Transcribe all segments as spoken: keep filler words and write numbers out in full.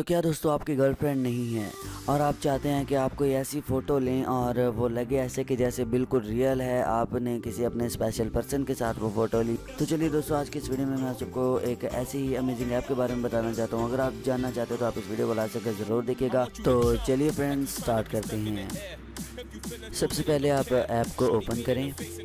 तो क्या दोस्तों आपकी गर्लफ्रेंड नहीं है और आप चाहते हैं कि आप कोई ऐसी फ़ोटो लें और वो लगे ऐसे कि जैसे बिल्कुल रियल है, आपने किसी अपने स्पेशल पर्सन के साथ वो फ़ोटो ली। तो चलिए दोस्तों, आज की इस वीडियो में मैं आप सबको एक ऐसी ही अमेजिंग ऐप के बारे में बताना चाहता हूँ। अगर आप जानना चाहते हो तो आप इस वीडियो को लास्ट तक ज़रूर देखिएगा। तो चलिए फ्रेंड्स, स्टार्ट करते हैं। सबसे पहले आप ऐप को ओपन करें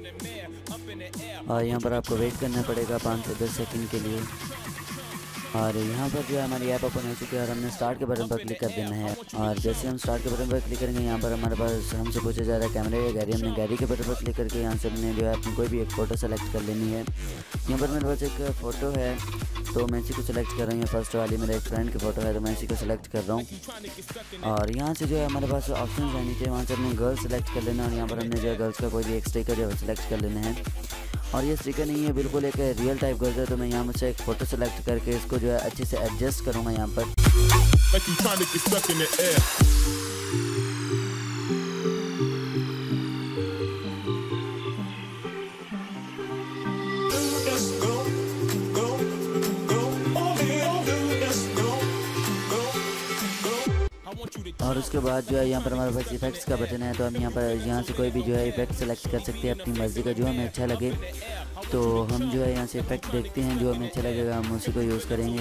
और यहाँ पर आपको वेट करना पड़ेगा पाँच से दस सेकंड के लिए। और यहाँ पर जो है हमारी ऐप ओपन हो चुकी है और हमने स्टार्ट के बटन पर क्लिक कर देना है। और जैसे हम स्टार्ट के बटन पर क्लिक करेंगे, यहाँ पर हमारे पास हमसे पूछा जा रहा है कैमरे या गैलरी। हमने गैलरी के बटन पर क्लिक करके यहाँ से हमने जो है अपनी कोई भी एक फ़ोटो सेलेक्ट कर लेनी है। यहाँ पर मेरे पास एक फ़ोटो है तो मैं इसी को सिलेक्ट कर रहा हूँ। ये फर्स्ट वाली मेरे एक फ्रेंड की फ़ोटो है तो मैं इसी को सिलेक्ट कर रहा हूँ। और यहाँ से जो है हमारे पास ऑप्शन है नीचे, वहाँ से हमने गर्ल सेलेक्ट कर लेना है। और यहाँ पर हमने जो है गर्ल्स का कोई भी एक स्टिकर जो है सिलेक्ट कर लेना है। और ये स्टिकर नहीं है, बिल्कुल एक रियल टाइप गर्ल है। तो मैं यहाँ मुझसे एक फ़ोटो सेलेक्ट करके इसको जो है अच्छे से एडजस्ट करूँगा यहाँ पर। और उसके बाद जो है यहाँ पर हमारे पास इफेक्ट्स का बटन है। तो हम यहाँ पर यहाँ से कोई भी जो है इफेक्ट सेलेक्ट कर सकते हैं अपनी मर्ज़ी का, जो हमें अच्छा लगे। तो हम जो है यहाँ से इफेक्ट देखते हैं, जो हमें अच्छा लगेगा हम उसी को यूज़ करेंगे।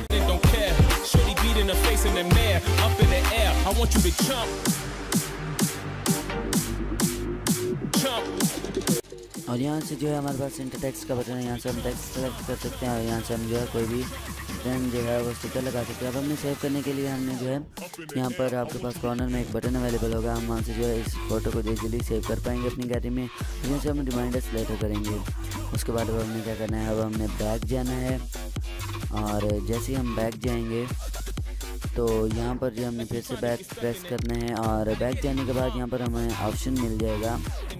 और यहाँ से जो है हमारे पास इंटर टेक्स्ट का बटन है, यहाँ से हम टेक्स्ट सेलेक्ट कर सकते हैं और यहाँ से हम जो है कोई भी फ्रेंड जो है वो स्टिकर लगा सकते हैं। अब हमने सेव करने के लिए हमने जो है यहाँ पर आपके पास कॉर्नर में एक बटन अवेलेबल होगा, हम वहाँ से जो है इस फोटो को इजीली सेव कर पाएंगे अपनी गैलरी में। यहाँ से हम रिमाइंडर सेलेक्ट करेंगे। उसके बाद अब हमने क्या करना है, अब हमने बैक जाना है। और जैसे ही हम बैक जाएंगे तो यहाँ पर जो हमने फिर से बैक प्रेस करना है। और बैक जाने के बाद यहाँ पर हमें ऑप्शन मिल जाएगा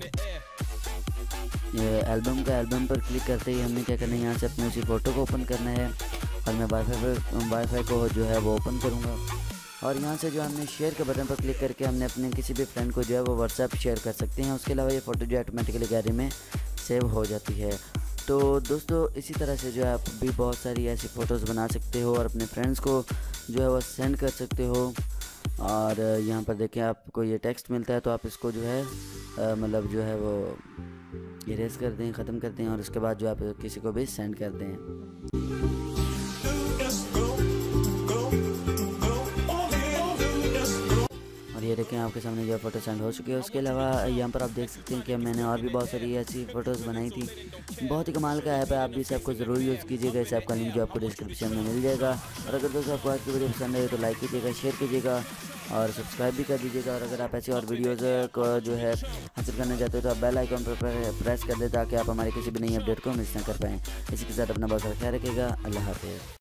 एल्बम का। एल्बम पर क्लिक करते ही हमने क्या करना है, यहाँ से अपनी उसी फ़ोटो को ओपन करना है। और मैं वाईफाई पर वाईफाई को जो है वो ओपन करूँगा। और यहाँ से जो हमने शेयर के बटन पर क्लिक करके हमने अपने किसी भी फ्रेंड को जो है वो व्हाट्सएप शेयर कर सकते हैं। उसके अलावा ये फ़ोटो जो ऑटोमेटिकली गैलरी में सेव हो जाती है। तो दोस्तों इसी तरह से जो है आप भी बहुत सारी ऐसी फ़ोटोज़ बना सकते हो और अपने फ्रेंड्स को जो है वो सेंड कर सकते हो। और यहाँ पर देखें आपको ये टेक्स्ट मिलता है तो आप इसको जो है मतलब जो है वो इरेज कर दें, ख़त्म कर दें और उसके बाद जो आप किसी को भी सेंड कर दें। और ये देखें आपके सामने जो फ़ोटो सेंड हो चुकी है। उसके अलावा यहाँ पर आप देख सकते हैं कि मैंने और भी बहुत सारी ऐसी फ़ोटोज़ बनाई थी। बहुत ही कमाल का ऐप है, आप भी इस ऐप को ज़रूर यूज़ कीजिएगा। इस ऐप का लिंक जो आपको डिस्क्रिप्शन में मिल जाएगा। और अगर दोस्तों आपको आज की वीडियो पसंद आए तो लाइक कीजिएगा, शेयर कीजिएगा और सब्सक्राइब भी कर दीजिएगा। और अगर आप ऐसी और वीडियोज़ को जो है हासिल करना चाहते हो तो आप बेल आइकन पर प्रेस कर दें ताकि आप हमारे किसी भी नई अपडेट को मिस ना कर पाएँ। इसी के साथ अपना बहुत सारा ख्याल रखिएगा। अल्लाह हाफ़िज़।